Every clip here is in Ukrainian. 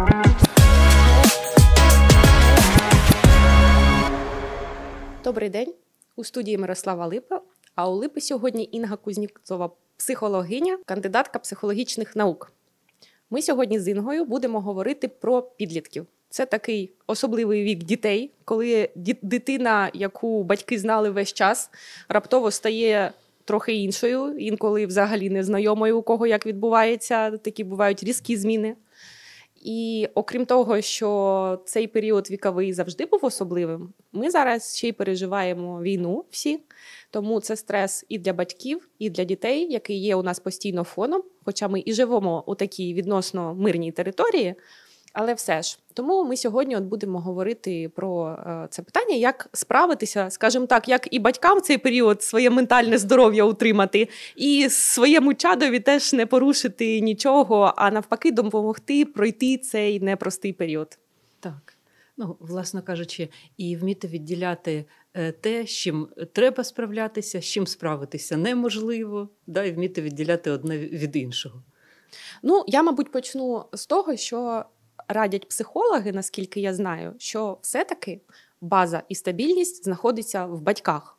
Добрий день. У студії Мирослава Липа, а у Липи сьогодні Інга Кузнєцова, психологиня, кандидатка психологічних наук. Ми сьогодні з Інгою будемо говорити про підлітків. Це такий особливий вік дітей, коли дитина, яку батьки знали весь час, раптово стає трохи іншою, інколи взагалі незнайомою, у кого як відбувається, такі бувають різкі зміни. І окрім того, що цей період віковий завжди був особливим, ми зараз ще й переживаємо війну всі, тому це стрес і для батьків, і для дітей, який є у нас постійно фоном, хоча ми і живемо у такій відносно мирній території, але все ж. Тому ми сьогодні будемо говорити про це питання, як справитися, скажімо так, як і батькам в цей період своє ментальне здоров'я утримати, і своєму чадові теж не порушити нічого, а навпаки допомогти пройти цей непростий період. Так. Власно кажучи, і вміти відділяти те, з чим треба справлятися, з чим справитися неможливо, і вміти відділяти одне від іншого. Я, мабуть, почну з того, що радять психологи, наскільки я знаю, що все-таки база і стабільність знаходиться в батьках.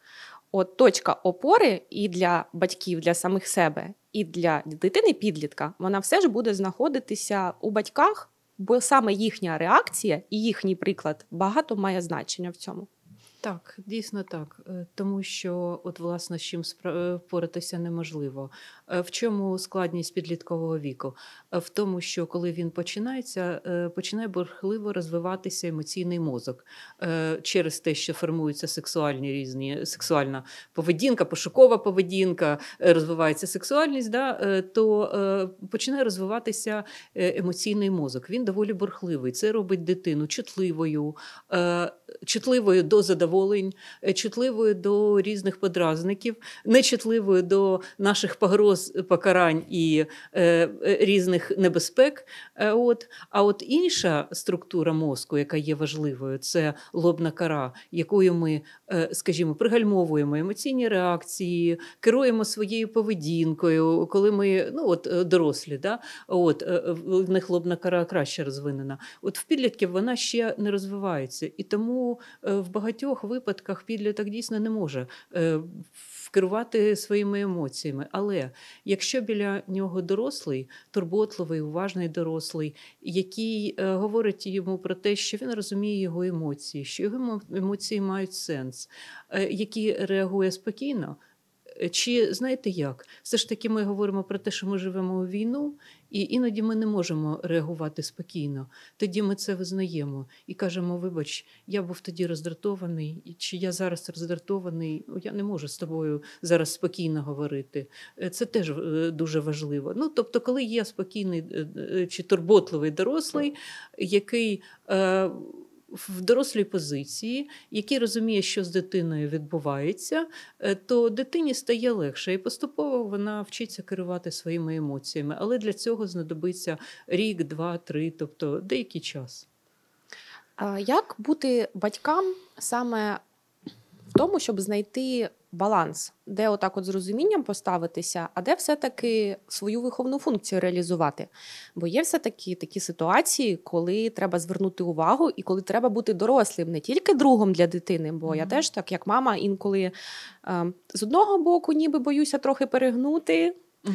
От точка опори і для батьків, для самих себе, і для дитини-підлітка, вона все ж буде знаходитися у батьках, бо саме їхня реакція і їхній приклад багато має значення в цьому. Так, дійсно так. Тому що, власне, з чим впоратися неможливо. В чому складність підліткового віку? В тому, що коли він починає бурхливо розвиватися емоційний мозок. Через те, що формуються сексуальна поведінка, пошукова поведінка, розвивається сексуальність, то починає розвиватися емоційний мозок. Він доволі бурхливий. Це робить дитину чутливою до задоволень, чутливою до різних подразників, нечутливою до наших погроз, покарань і різних небезпек. А от інша структура мозку, яка є важливою, це лобна кора, якою ми, скажімо, пригальмовуємо емоційні реакції, керуємо своєю поведінкою, коли ми, дорослі, в них лобна кора краще розвинена. В підлітків вона ще не розвивається. І тому в багатьох випадках підліток дійсно не може керувати своїми емоціями. Але якщо біля нього дорослий, турботливий, уважний дорослий, який говорить йому про те, що він розуміє його емоції, що його емоції мають сенс, який реагує спокійно, чи знаєте як? Все ж таки ми говоримо про те, що ми живемо у війну, і іноді ми не можемо реагувати спокійно. Тоді ми це визнаємо і кажемо: вибач, я був тоді роздратований, чи я зараз роздратований, я не можу з тобою зараз спокійно говорити. Це теж дуже важливо. Тобто, коли є спокійний чи турботливий дорослий, який в дорослій позиції, який розуміє, що з дитиною відбувається, то дитині стає легше. І поступово вона вчиться керувати своїми емоціями. Але для цього знадобиться рік, 2, 3, тобто деякий час. Як бути батькам саме в тому, щоб знайти баланс, де з розумінням поставитися, а де все-таки свою виховну функцію реалізувати? Бо є все-таки такі ситуації, коли треба звернути увагу і коли треба бути дорослим, не тільки другом для дитини, бо я теж так, як мама, інколи з одного боку ніби боюся трохи перегнути,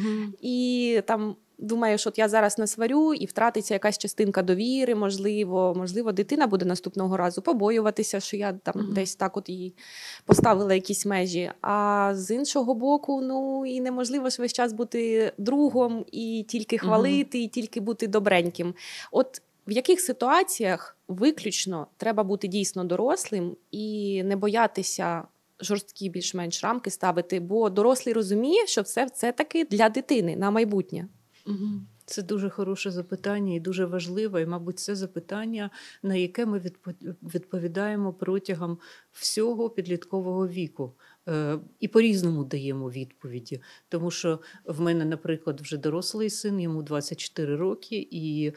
і там думаю, що я зараз насварю і втратиться якась частинка довіри, можливо, дитина буде наступного разу побоюватися, що я там десь так їй поставила якісь межі. А з іншого боку, і неможливо ж весь час бути другом і тільки хвалити, і тільки бути добреньким. В яких ситуаціях виключно треба бути дійсно дорослим і не боятися жорсткі більш-менш рамки ставити, бо дорослий розуміє, що все це таки для дитини на майбутнє? Це дуже хороше запитання і дуже важливе, і, мабуть, це запитання, на яке ми відповідаємо протягом всього підліткового віку. І по-різному даємо відповіді. Тому що в мене, наприклад, вже дорослий син, йому 24 роки, і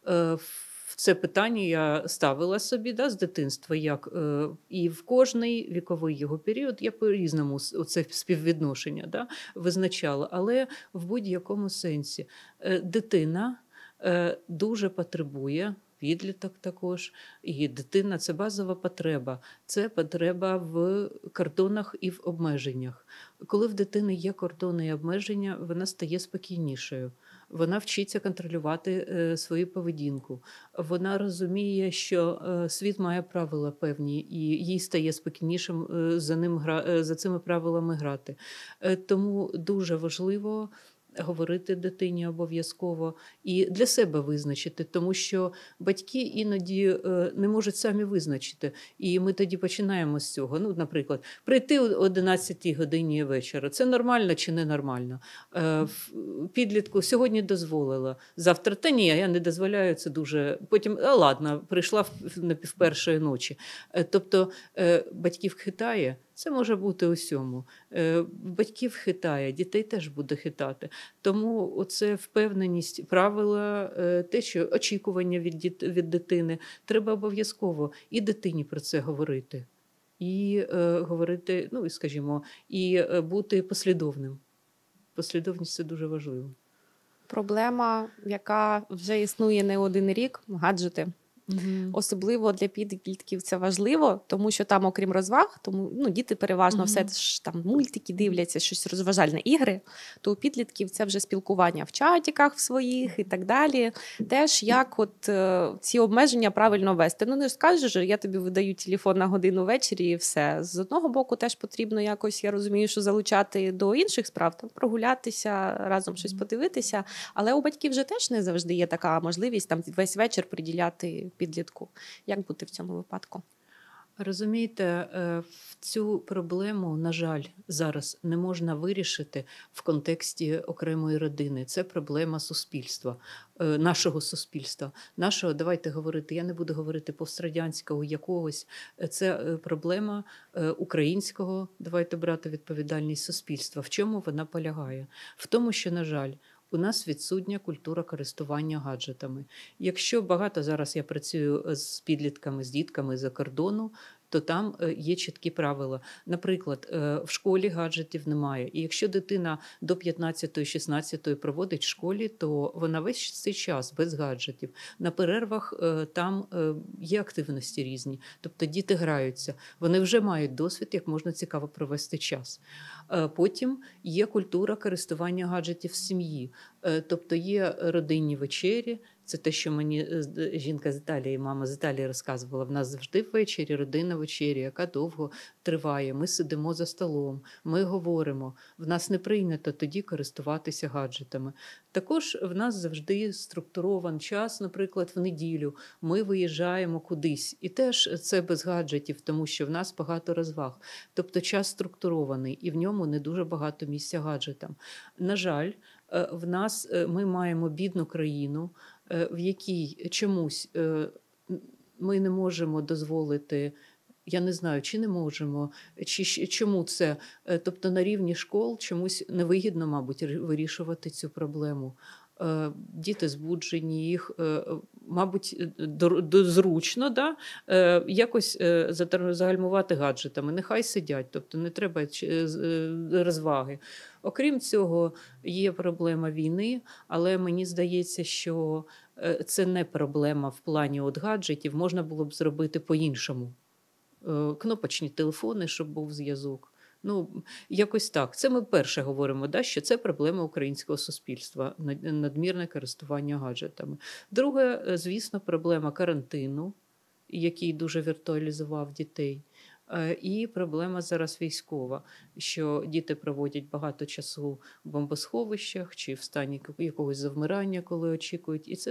це питання я ставила собі з дитинства, і в кожний віковий його період я по-різному це співвідношення визначала. Але в будь-якому сенсі дитина дуже потребує. Підліток також, і дитина – це базова потреба. Це потреба в кордонах і в обмеженнях. Коли в дитини є кордони і обмеження, вона стає спокійнішою. Вона вчиться контролювати свою поведінку. Вона розуміє, що світ має правила певні, і їй стає спокійнішим за цими правилами грати. Тому дуже важливо говорити дитині обов'язково і для себе визначити, тому що батьки іноді не можуть самі визначити. І ми тоді починаємо з цього. Ну, наприклад, прийти о 11 годині вечора. Це нормально чи не нормально? Підлітку сьогодні дозволила, завтра та ні, я не дозволяю, це дуже... Потім, ладно, прийшла на півпершої ночі. Тобто батьків хитає. Це може бути усьому. Батьків хитає, дітей теж буде хитати. Тому оце впевненість, правила, те, що очікування від дитини. Треба обов'язково і дитині про це говорити. І говорити, ну, скажімо, і бути послідовним. Послідовність – це дуже важливо. Проблема, яка вже існує не один рік – гаджети. Особливо для підлітків це важливо, тому що там, окрім розваг, тому діти переважно все ж там мультики дивляться, щось розважальне, ігри, то у підлітків це вже спілкування в чатіках в своїх і так далі. Теж як ці обмеження правильно вести. Ну не скажеш, що я тобі видаю телефон на годину ввечері і все. З одного боку теж потрібно якось, я розумію, що залучати до інших справ, там прогулятися, разом щось подивитися, але у батьків вже теж не завжди є така можливість там весь вечір приділяти підлітку. Як бути в цьому випадку? Розумієте, цю проблему, на жаль, зараз не можна вирішити в контексті окремої родини. Це проблема суспільства, нашого суспільства. Нашого, давайте говорити, я не буду говорити пострадянського якогось. Це проблема українського, давайте брати відповідальність суспільства. В чому вона полягає? В тому, що, на жаль, у нас відсутня культура користування гаджетами. Якщо багато зараз я працюю з підлітками, з дітками за кордону, то там є чіткі правила. Наприклад, в школі гаджетів немає. І якщо дитина до 15-16 проводить в школі, то вона весь цей час без гаджетів. На перервах там є активності різні. Тобто діти граються. Вони вже мають досвід, як можна цікаво провести час. Потім є культура користування гаджетів в сім'ї. Тобто є родинні вечері. Це те, що мені жінка з Італії, мама з Італії розказувала. В нас завжди ввечері родинна вечеря, яка довго триває. Ми сидимо за столом, ми говоримо. В нас не прийнято тоді користуватися гаджетами. Також в нас завжди структурований час, наприклад, в неділю. Ми виїжджаємо кудись. І теж це без гаджетів, тому що в нас багато розваг. Тобто час структурований, і в ньому не дуже багато місця гаджетам. На жаль, в нас ми маємо бідну країну, в якій чомусь ми не можемо дозволити, я не знаю, чи не можемо, чи чому це, тобто на рівні школ чомусь невигідно, мабуть, вирішувати цю проблему. Діти збуджені, їх, мабуть, зручно, да? Якось загальмувати гаджетами. Нехай сидять, тобто не треба розваги. Окрім цього, є проблема війни, але мені здається, що це не проблема в плані гаджетів, можна було б зробити по-іншому. Кнопочні телефони, щоб був зв'язок. Ну, якось так. Це ми перше говоримо, да, що це проблема українського суспільства, надмірне користування гаджетами. Друге, звісно, проблема карантину, який дуже віртуалізував дітей. І проблема зараз військова, що діти проводять багато часу в бомбосховищах чи в стані якогось завмирання, коли очікують. І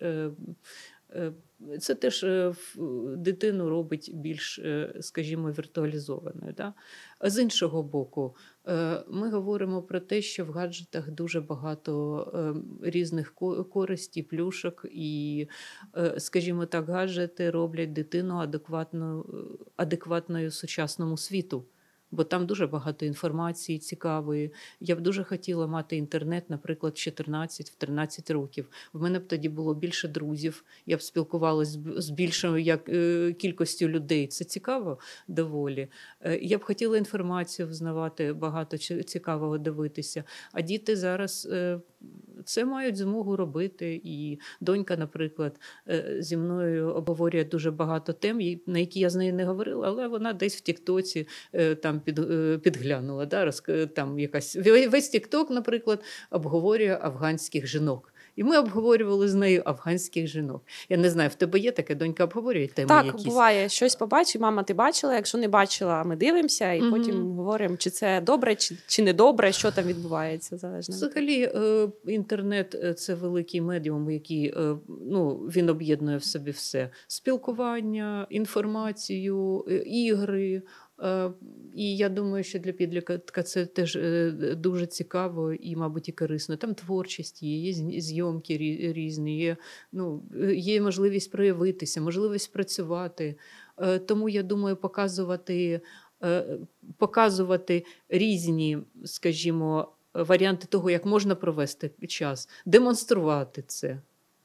це теж дитину робить більш, скажімо, віртуалізованою. Да? А з іншого боку, ми говоримо про те, що в гаджетах дуже багато різних користей, плюшок і, скажімо так, гаджети роблять дитину адекватною сучасному світу. Бо там дуже багато інформації цікавої. Я б дуже хотіла мати інтернет, наприклад, в 14-13 років. В мене б тоді було більше друзів, я б спілкувалася з більшою кількістю людей. Це цікаво доволі. Я б хотіла інформацію взнавати, багато цікавого дивитися. А діти зараз це мають змогу робити. І донька, наприклад, зі мною обговорює дуже багато тем, на які я з нею не говорила, але вона десь в Тіктоці там підглянула. Да? Там якась... Весь Тікток, наприклад, обговорює афганських жінок. І ми обговорювали з нею афганських жінок. Я не знаю, в тебе є таке, донька обговорює теми так, якісь? Так, буває. Щось побачить, мама, ти бачила? Якщо не бачила, ми дивимося і потім говоримо, чи це добре, чи не добре, що там відбувається. Залежно. Взагалі, інтернет – це великий медіум, який він об'єднує в собі все. Спілкування, інформацію, ігри. І я думаю, що для підлітка це теж дуже цікаво і, мабуть, і корисно. Там творчість є зйомки різні, є можливість проявитися, можливість працювати. Тому, я думаю, показувати різні, скажімо, варіанти того, як можна провести час, демонструвати це.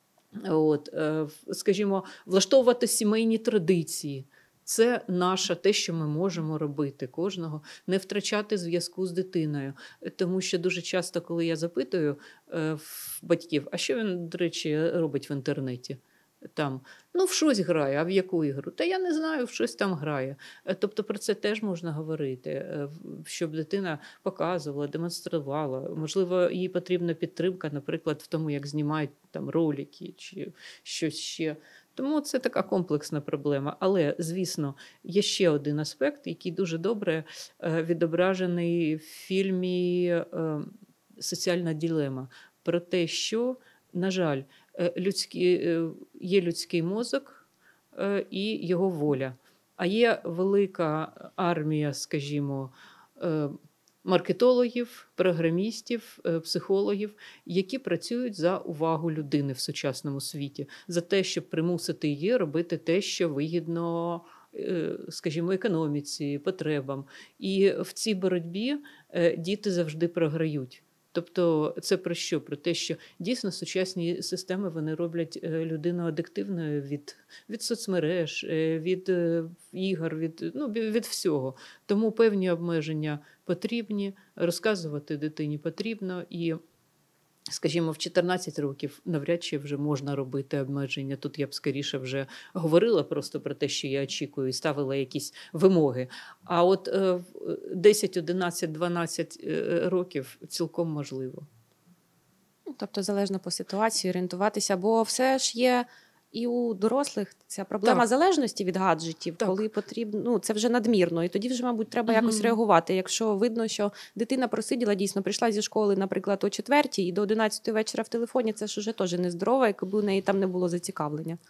Скажімо, влаштовувати сімейні традиції. Це наше, те, що ми можемо робити кожного, не втрачати зв'язку з дитиною. Тому що дуже часто, коли я запитую батьків, а що він, до речі, робить в інтернеті? Там, в щось грає, а в яку ігру? Та я не знаю, в щось там грає. Тобто про це теж можна говорити, щоб дитина показувала, демонструвала. Можливо, їй потрібна підтримка, наприклад, в тому, як знімають там ролики чи щось ще. Тому це така комплексна проблема. Але, звісно, є ще один аспект, який дуже добре відображений в фільмі «Соціальна дилема». Про те, що, на жаль, є людський мозок і його воля. А є велика армія, скажімо, маркетологів, програмістів, психологів, які працюють за увагу людини в сучасному світі, за те, щоб примусити її робити те, що вигідно, скажімо, економіці, потребам. І в цій боротьбі діти завжди програють. Тобто це про що? Про те, що дійсно сучасні системи вони роблять людину адиктивною від соцмереж, від ігор, від всього. Тому певні обмеження потрібні, розказувати дитині потрібно. І, скажімо, в 14 років навряд чи вже можна робити обмеження. Тут я б скоріше вже говорила просто про те, що я очікую, і ставила якісь вимоги. А от 10, 11, 12 років цілком можливо. Тобто залежно по ситуації орієнтуватися, бо все ж є і у дорослих ця проблема залежності від гаджетів, коли потрібно, це вже надмірно, і тоді вже, мабуть, треба якось реагувати. Якщо видно, що дитина просиділа, дійсно, прийшла зі школи, наприклад, о 4:00 і до 11:00 вечора в телефоні, це ж уже теж нездорово, якби у неї там не було зацікавлення.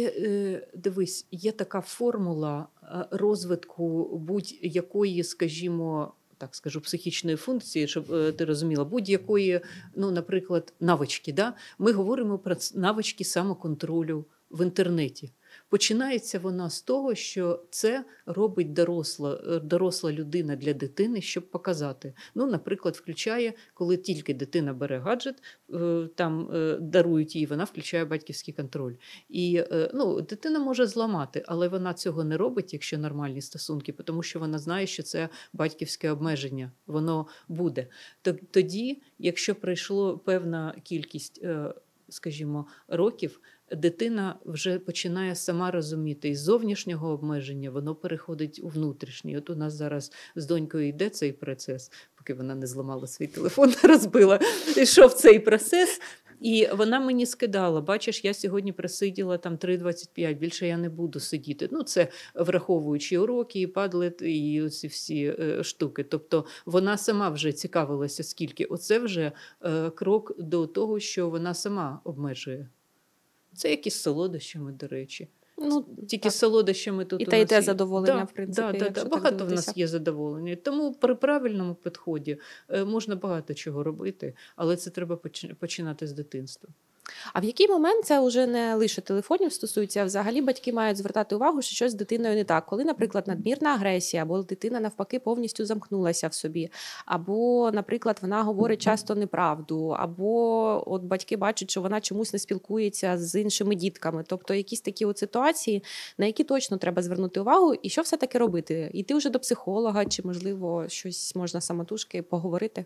Дивись, є така формула розвитку будь-якої, скажімо, так скажу, психічної функції, щоб ти розуміла, будь-якої, наприклад, навички. Да? Ми говоримо про навички самоконтролю в інтернеті. Починається вона з того, що це робить доросла людина для дитини, щоб показати. Наприклад, включає, коли тільки дитина бере гаджет, там дарують їй, вона включає батьківський контроль. І дитина може зламати, але вона цього не робить, якщо нормальні стосунки, тому що вона знає, що це батьківське обмеження, воно буде. Тоді, якщо пройшло певна кількість, скажімо, років, дитина вже починає сама розуміти, із зовнішнього обмеження воно переходить у внутрішнє. От у нас зараз з донькою йде цей процес, поки вона не зламала свій телефон, не розбила, йшов цей процес. І вона мені скидала, бачиш, я сьогодні просиділа там 3:25, більше я не буду сидіти. Це враховуючи уроки, і падлет, і ці всі штуки. Тобто вона сама вже цікавилася, скільки. Оце вже крок до того, що вона сама обмежує. Це якісь солодощами, до речі. Тільки з солодощами тут і те задоволення, в принципі. Багато в нас є задоволення. Тому при правильному підході можна багато чого робити, але це треба починати з дитинства. А в який момент це вже не лише телефонів стосується, а взагалі батьки мають звертати увагу, що щось з дитиною не так? Коли, наприклад, надмірна агресія, або дитина навпаки повністю замкнулася в собі, або, наприклад, вона говорить часто неправду, або от батьки бачать, що вона чомусь не спілкується з іншими дітками. Тобто якісь такі от ситуації, на які точно треба звернути увагу, і що все-таки робити? Йти вже до психолога, чи, можливо, щось можна самотужки поговорити?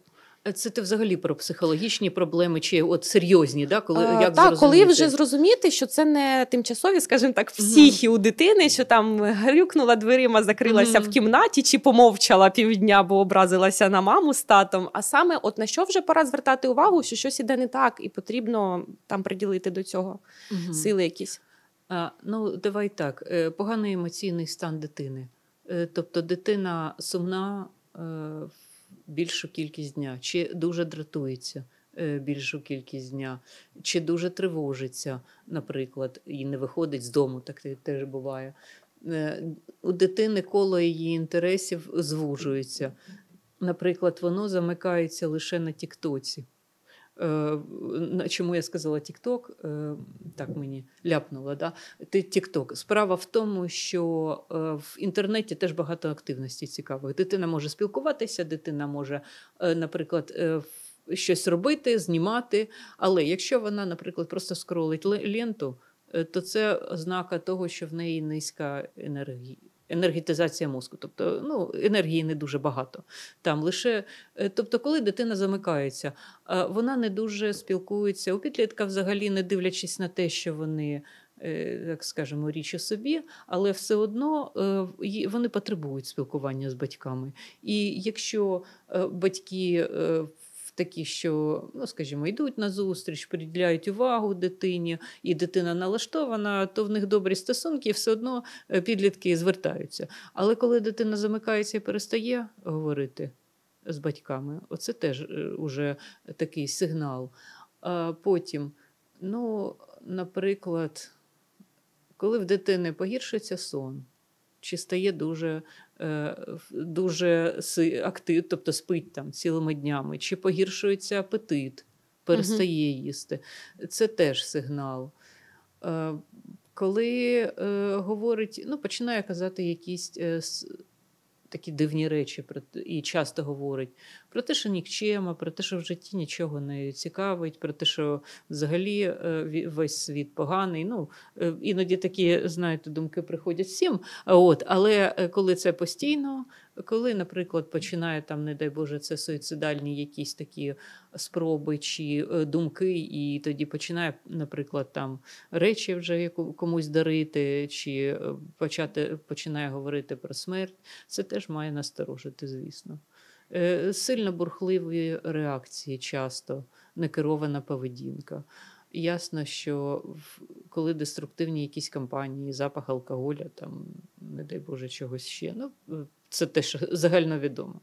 Це ти взагалі про психологічні проблеми чи от серйозні, да? Коли, як так, коли зрозуміти? вже зрозуміти, що це не тимчасові, скажімо так, психі у дитини, що там грюкнула дверима, закрилася в кімнаті чи помовчала півдня, бо образилася на маму з татом, а саме от на що вже пора звертати увагу, що щось іде не так і потрібно там приділити до цього сили якісь. Ну, давай так. Поганий емоційний стан дитини. Тобто дитина сумна більшу кількість дня, чи дуже дратується більшу кількість дня, чи дуже тривожиться, наприклад, і не виходить з дому, так теж буває. У дитини коло її інтересів звужується. Наприклад, воно замикається лише на тіктоці. Чому я сказала TikTok? Так мені ляпнуло. Да? TikTok. Справа в тому, що в інтернеті теж багато активності цікавих. Дитина може спілкуватися, дитина може, наприклад, щось робити, знімати. Але якщо вона, наприклад, просто скролить ленту, то це ознака того, що в неї низька енергетизація мозку, тобто енергії не дуже багато. Там лише, тобто, коли дитина замикається, вона не дуже спілкується. У підлітка взагалі, не дивлячись на те, що вони, так скажемо, річ у собі, але все одно вони потребують спілкування з батьками. І якщо батьки такі, що, скажімо, йдуть на зустріч, приділяють увагу дитині, і дитина налаштована, то в них добрі стосунки, і все одно підлітки звертаються. Але коли дитина замикається і перестає говорити з батьками, оце теж уже такий сигнал. А потім, наприклад, коли в дитини погіршується сон, чи стає дуже активно, тобто спить там цілими днями, чи погіршується апетит, перестає їсти. Це теж сигнал. Коли говорить, починає казати якісь такі дивні речі, і часто говорить про те, що нікчема, про те, що в житті нічого не цікавить, про те, що взагалі весь світ поганий. Іноді такі, знаєте, думки приходять всім. Але коли це постійно, коли, наприклад, починає там, не дай Боже, це суїцидальні якісь такі спроби чи думки, і тоді починає, наприклад, там речі вже комусь дарити, чи починає говорити про смерть, це теж має насторожити, звісно. Сильно бурхливі реакції часто, некерована поведінка. Ясно, що коли деструктивні якісь кампанії, запах алкоголя, там, не дай Боже, чогось ще, це теж загальновідомо.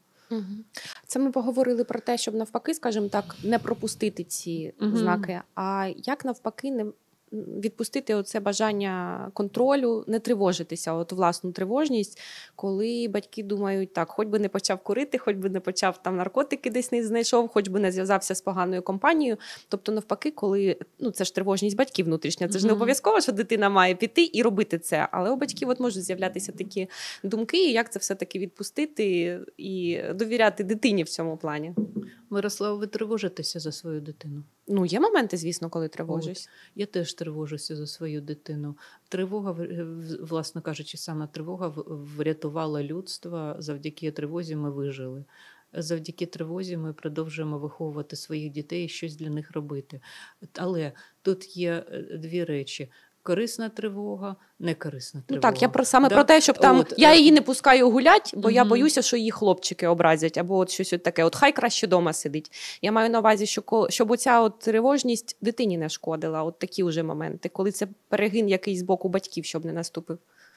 Це ми поговорили про те, щоб навпаки, скажімо так, не пропустити ці знаки, а як навпаки не відпустити оце бажання контролю, не тривожитися, власну тривожність, коли батьки думають, так, хоч би не почав курити, хоч би не почав там наркотики десь не знайшов, хоч би не зв'язався з поганою компанією. Тобто навпаки, коли, це ж тривожність батьків внутрішня, це ж не обов'язково, що дитина має піти і робити це, але у батьків можуть з'являтися такі думки, як це все-таки відпустити і довіряти дитині в цьому плані. Мирослава, ви тривожитеся за свою дитину? Є моменти, звісно, коли тривожусь. Я теж тривожуся за свою дитину. Тривога, власне кажучи, саме тривога врятувала людство. Завдяки тривозі ми вижили. Завдяки тривозі ми продовжуємо виховувати своїх дітей і щось для них робити. Але тут є дві речі. Корисна тривога, некорисна тривога. Так, я саме про те, щоб там я її не пускаю гулять, бо я боюся, що її хлопчики образять, або щось таке. Хай краще дома сидить. Я маю на увазі, щоб оця тривожність дитині не шкодила. Такі вже моменти, коли це перегин якийсь з боку батьків, щоб не наступив.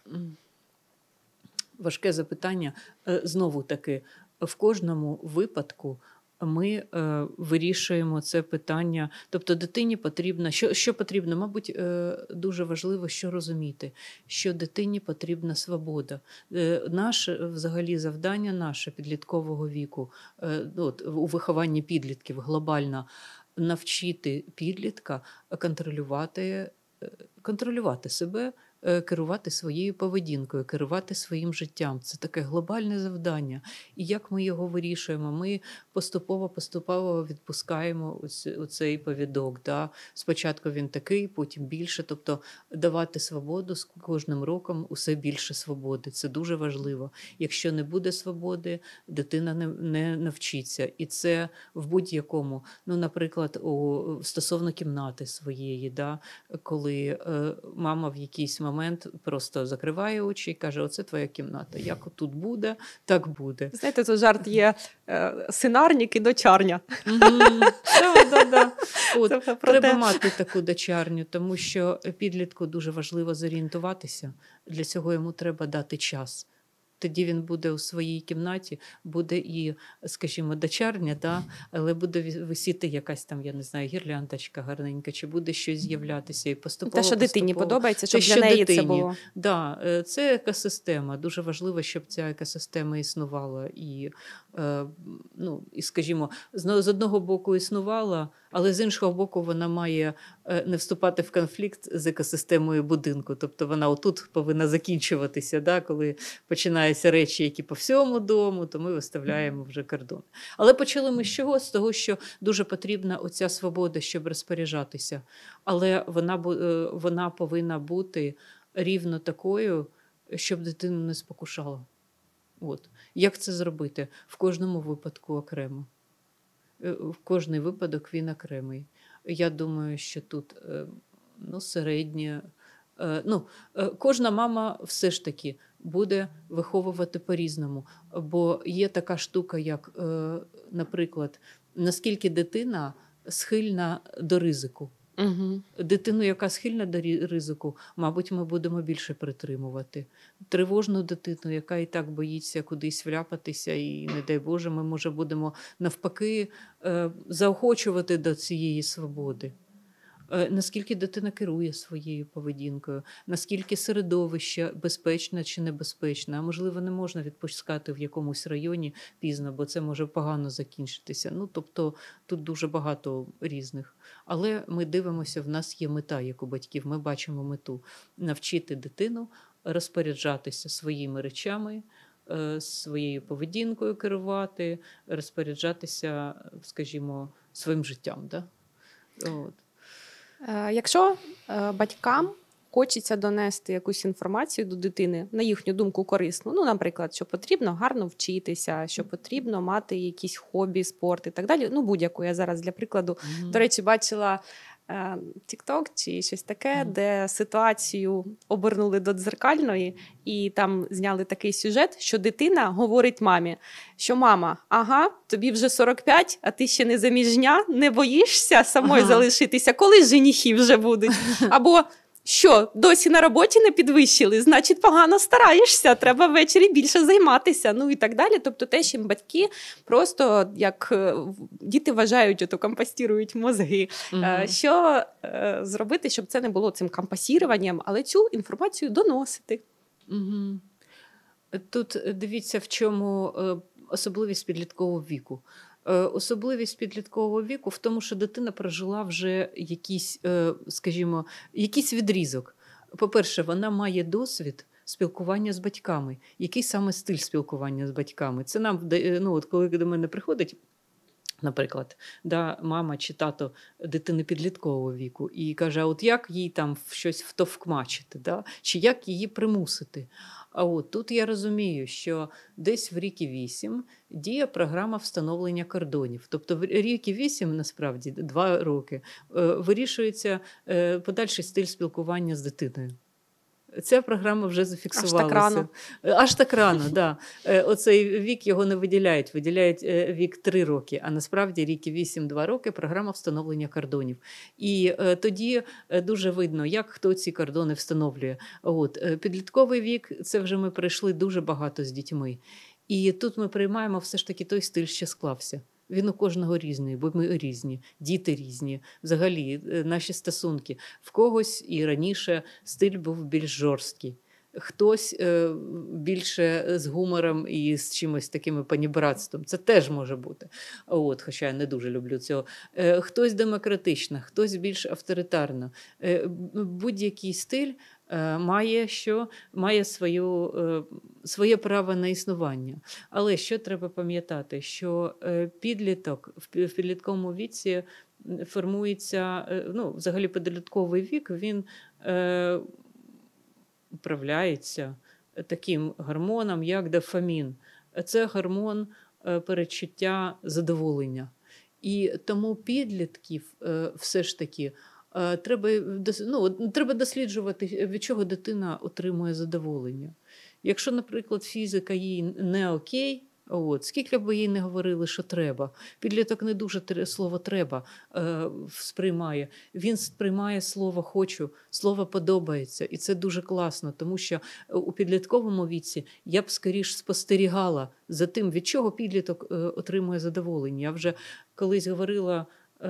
Важке запитання. Знову таки, в кожному випадку ми вирішуємо це питання. Тобто дитині потрібно, що потрібно? Мабуть, дуже важливо, що розуміти, що дитині потрібна свобода. Наше взагалі завдання наше підліткового віку, у вихованні підлітків глобально, навчити підлітка контролювати контролювати себе, керувати своєю поведінкою, керувати своїм життям. Це таке глобальне завдання. І як ми його вирішуємо? Ми поступово відпускаємо оцей повідок. Да? Спочатку він такий, потім більше. Тобто давати свободу з кожним роком усе більше свободи. Це дуже важливо. Якщо не буде свободи, дитина не навчиться. І це в будь-якому, наприклад, стосовно кімнати своєї, да? Коли мама в якийсь момент просто закриває очі і каже, оце твоя кімната. Як тут буде, так буде. Знаєте, тут жарт є синарник і дочарня. Треба мати таку дочарню, тому що підлітку дуже важливо зорієнтуватися. Для цього йому треба дати час. Тоді він буде у своїй кімнаті, буде і, скажімо, дочарня, да? Але буде висіти якась там, я не знаю, гірляндочка гарненька, чи буде щось з'являтися. І те, що дитині подобається, щоб для неї це було. Да, це екосистема. Дуже важливо, щоб ця екосистема існувала. І, скажімо, з одного боку існувала, але з іншого боку вона має не вступати в конфлікт з екосистемою будинку. Тобто вона отут повинна закінчуватися, да? Коли починаються речі, які по всьому дому, то ми виставляємо вже кордон. Але почали ми з чого? З того, що дуже потрібна оця свобода, щоб розпоряджатися. Але вона повинна бути рівно такою, щоб дитину не спокушала. От. Як це зробити? В кожному випадку окремо. В кожний випадок він окремий. Я думаю, що тут середнє. Кожна мама все ж таки буде виховувати по-різному. Бо є така штука, як, наприклад, наскільки дитина схильна до ризику. Угу. Дитину, яка схильна до ризику, мабуть, ми будемо більше притримувати. Тривожну дитину, яка і так боїться кудись вляпатися, і, не дай Боже, ми, може, будемо навпаки заохочувати до цієї свободи. Наскільки дитина керує своєю поведінкою, наскільки середовище безпечне чи небезпечне, а можливо не можна відпускати в якомусь районі пізно, бо це може погано закінчитися. Тобто тут дуже багато різних. Але ми дивимося, в нас є мета, як у батьків, ми бачимо мету – навчити дитину розпоряджатися своїми речами, своєю поведінкою керувати, розпоряджатися, скажімо, своїм життям. Да? От. Якщо батькам хочеться донести якусь інформацію до дитини, на їхню думку корисну, наприклад, що потрібно гарно вчитися, що потрібно мати якісь хобі, спорт і так далі, будь-яку, я зараз для прикладу, до речі, бачила TikTok чи щось таке, де ситуацію обернули до дзеркальної, і там зняли такий сюжет, що дитина говорить мамі, що мама, ага, тобі вже 45, а ти ще не заміжня, не боїшся самою залишитися, коли женихи вже будуть? Або що, досі на роботі не підвищили? Значить, погано стараєшся, треба ввечері більше займатися, і так далі. Тобто те, чим батьки просто, як діти вважають, ото компостірують мозги. Що зробити, щоб це не було цим компостіруванням, але цю інформацію доносити? Тут дивіться, в чому особливість підліткового віку. Особливість підліткового віку в тому, що дитина прожила вже якийсь, скажімо, якийсь відрізок. По-перше, вона має досвід спілкування з батьками. Який саме стиль спілкування з батьками? Це нам, коли до мене приходить, наприклад, мама чи тато дитини підліткового віку і каже, а от як їй там щось втовкмачити, чи як її примусити? А от тут я розумію, що десь в рік і 8 діє програма встановлення кордонів. Тобто в рік і 8, насправді, 2 роки, вирішується подальший стиль спілкування з дитиною. Ця програма вже зафіксувалася. Аж так рано. Аж так рано, да. Оцей вік його не виділяють. Виділяють вік 3 роки, а насправді рік і 8-2 роки програма встановлення кордонів. І тоді дуже видно, як хто ці кордони встановлює. Підлітковий вік, це вже ми пройшли дуже багато з дітьми. І тут ми приймаємо все ж таки той стиль, що склався. Він у кожного різний, бо ми різні, діти різні, взагалі наші стосунки. В когось і раніше стиль був більш жорсткий. хтось більше з гумором і з чимось таким панібратством. Це теж може бути. От, хоча я не дуже люблю цього. Хтось демократично, хтось більш авторитарно. Будь-який стиль має своє право на існування. Але що треба пам'ятати? Що підліток в підлітковому віці формується, взагалі підлітковий вік, він управляється таким гормоном, як дофамін. Це гормон передчуття задоволення. І тому підлітків все ж таки треба досліджувати, від чого дитина отримує задоволення. Якщо, наприклад, фізика їй не окей, скільки б їй не говорили, що треба, підліток не дуже слово «треба» сприймає. Він сприймає слово «хочу», слово «подобається». І це дуже класно, тому що у підлітковому віці я б скоріш спостерігала за тим, від чого підліток отримує задоволення. Я вже колись говорила,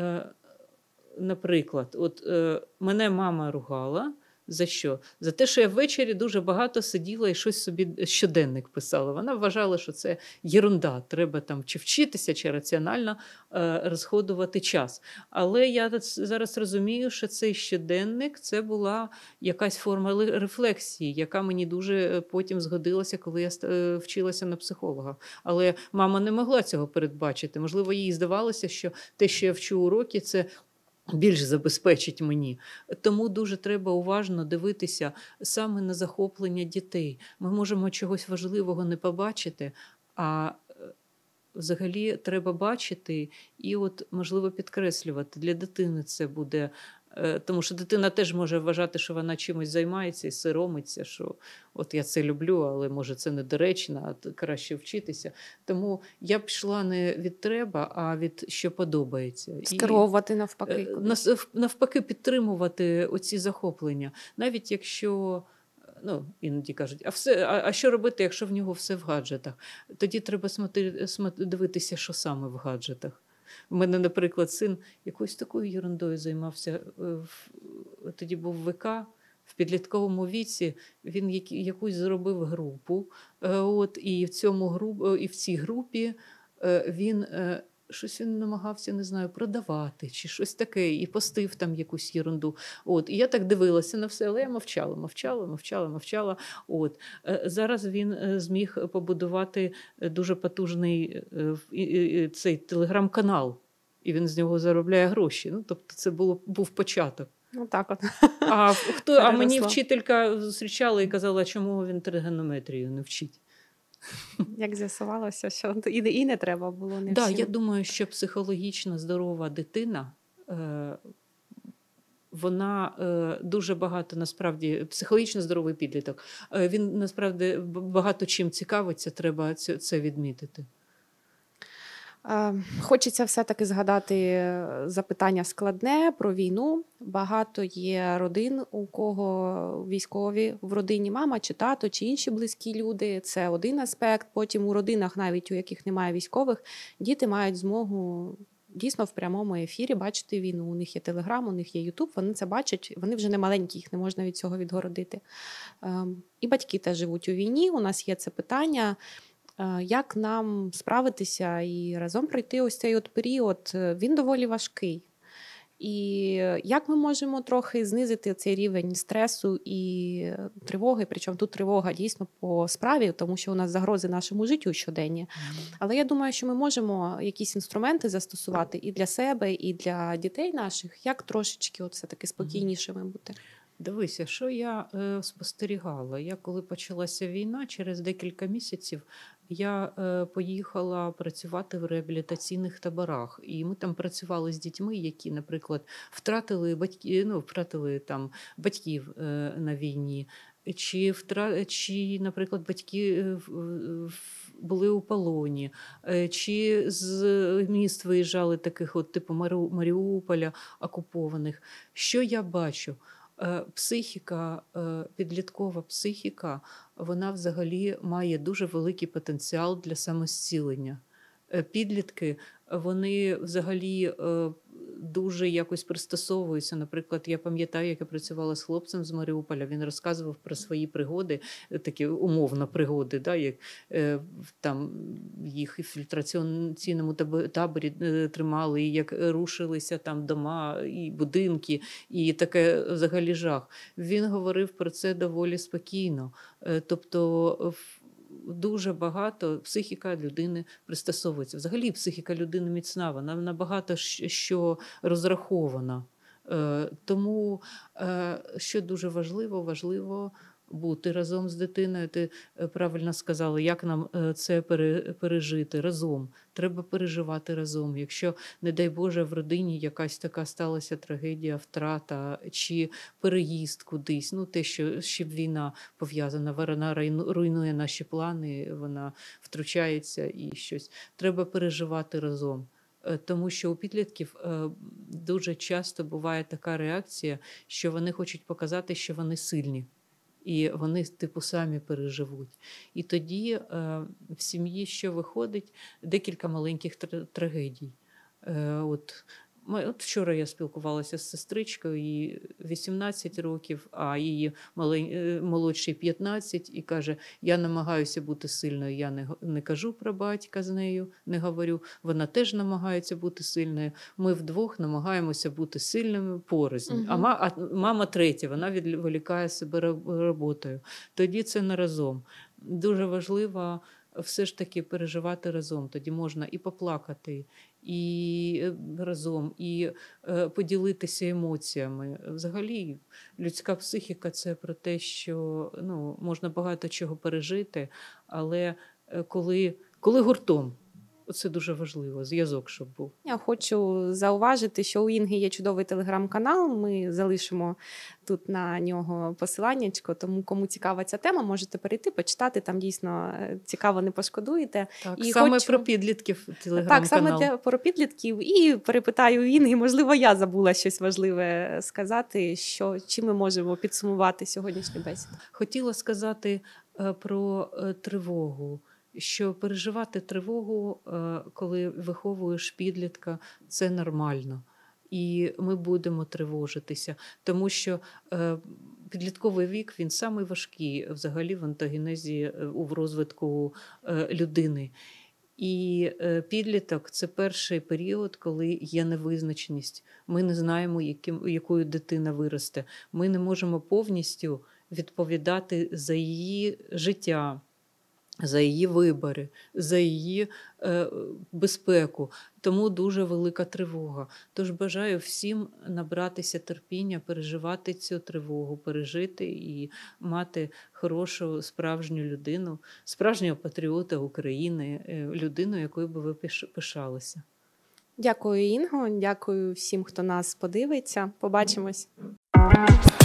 наприклад, мене мама ругала. За що? За те, що я ввечері дуже багато сиділа і щось собі щоденник писала. Вона вважала, що це єрунда. Треба там чи вчитися, чи раціонально розходувати час. Але я зараз розумію, що цей щоденник – це була якась форма рефлексії, яка мені дуже потім згодилася, коли я вчилася на психолога. Але мама не могла цього передбачити. Можливо, їй здавалося, що те, що я вчу уроки, це більш забезпечить мені. Тому дуже треба уважно дивитися саме на захоплення дітей. Ми можемо чогось важливого не побачити, а взагалі треба бачити і можливо підкреслювати. Для дитини це буде, тому що дитина теж може вважати, що вона чимось займається і соромиться, що я це люблю, але може це недоречно, а краще вчитися. Тому я б йшла не від треба, а від що подобається. Скеровувати навпаки. Навпаки підтримувати оці захоплення. Навіть якщо іноді кажуть, а що робити, якщо в нього все в гаджетах? Тоді треба дивитися, що саме в гаджетах. У мене, наприклад, син якоюсь такою ерундою займався. Тоді був ВК, в підлітковому віці він якусь зробив групу. І в цій групі він щось він намагався, не знаю, продавати чи щось таке, і постив там якусь єрунду. І я так дивилася на все, але я мовчала. Зараз він зміг побудувати дуже потужний цей телеграм-канал, і він з нього заробляє гроші. Тобто це був початок. А мені вчителька зустрічала і казала, чому він тригонометрію не вчить. Як з'ясувалося, що і не треба було не всім. Я думаю, що психологічно здорова дитина, вона дуже багато, насправді, психологічно здоровий підліток, він, насправді, багато чим цікавиться, треба це відмітити. Хочеться все-таки згадати запитання складне про війну. Багато є родин, у кого військові в родині мама чи тато, чи інші близькі люди. Це один аспект. Потім у родинах, навіть у яких немає військових, діти мають змогу дійсно в прямому ефірі бачити війну. У них є Телеграм, у них є Ютуб, вони це бачать, вони вже не маленькі, їх не можна від цього відгородити. І батьки теж живуть у війні, у нас є це питання. Як нам справитися і разом пройти ось цей період? Він доволі важкий. І як ми можемо трохи знизити цей рівень стресу і тривоги, причому тут тривога дійсно по справі, тому що у нас загрози нашому життю щоденні. Але я думаю, що ми можемо якісь інструменти застосувати і для себе, і для дітей наших, як трошечки все-таки спокійнішими бути. Дивися, що я спостерігала. Я коли почалася війна, через декілька місяців я поїхала працювати в реабілітаційних таборах. І ми там працювали з дітьми, які, наприклад, втратили батьків на війні, чи, наприклад, батьки були у полоні, чи з міст виїжджали таких типу Маріуполя окупованих. Що я бачу? Психіка, підліткова психіка, вона взагалі має дуже великий потенціал для самозцілення. Підлітки, вони взагалі дуже якось пристосовуються. Наприклад, я пам'ятаю, як я працювала з хлопцем з Маріуполя, він розказував про свої пригоди, такі умовно пригоди, да, як там їх в фільтраційному таборі тримали, і як рушилися там дома і будинки, і таке взагалі жах. Він говорив про це доволі спокійно. Тобто дуже багато психіка людини пристосовується. Взагалі психіка людини міцна, вона на багато що розрахована. Тому, що дуже важливо бути разом з дитиною. Ти правильно сказала, як нам це пережити разом. Треба переживати разом. Якщо, не дай Боже, в родині якась така сталася трагедія, втрата чи переїзд кудись, те, що ще війна пов'язана, вона руйнує наші плани, вона втручається і щось. Треба переживати разом. Тому що у підлітків дуже часто буває така реакція, що вони хочуть показати, що вони сильні. І вони, самі переживуть. І тоді в сім'ї що виходить? Декілька маленьких трагедій. От вчора я спілкувалася з сестричкою, їй 18 років, а її молодший 15, і каже, я намагаюся бути сильною, я не кажу про батька з нею, не говорю, вона теж намагається бути сильною, ми вдвох намагаємося бути сильними порознь. Угу. А мама третя, вона відволікає себе роботою. Тоді це не разом. Дуже важливо все ж таки переживати разом, тоді можна і поплакати, і разом, і поділитися емоціями. Взагалі, людська психіка – це про те, що можна багато чого пережити, але коли гуртом, це дуже важливо, зв'язок, щоб був. Я хочу зауважити, що у Інги є чудовий телеграм-канал, ми залишимо тут на нього посиланнячко, тому кому цікава ця тема, можете перейти, почитати, там дійсно цікаво, не пошкодуєте. Так, і саме про підлітків телеграм-канал. Так, саме про підлітків. І перепитаю у Інги, можливо, я забула щось важливе сказати, чим ми можемо підсумувати сьогоднішню бесіду. Хотіла сказати про тривогу. Що переживати тривогу, коли виховуєш підлітка, це нормально. І ми будемо тривожитися, тому що підлітковий вік, він самий важкий взагалі в онтогенезі, в розвитку людини. І підліток – це перший період, коли є невизначеність. Ми не знаємо, якою дитина виросте. Ми не можемо повністю відповідати за її життя, за її вибори, за її безпеку. Тому дуже велика тривога. Тож бажаю всім набратися терпіння, переживати цю тривогу, пережити і мати хорошу справжню людину, справжнього патріота України, людину, якою би ви пишалися. Дякую, Інго. Дякую всім, хто нас подивиться. Побачимось.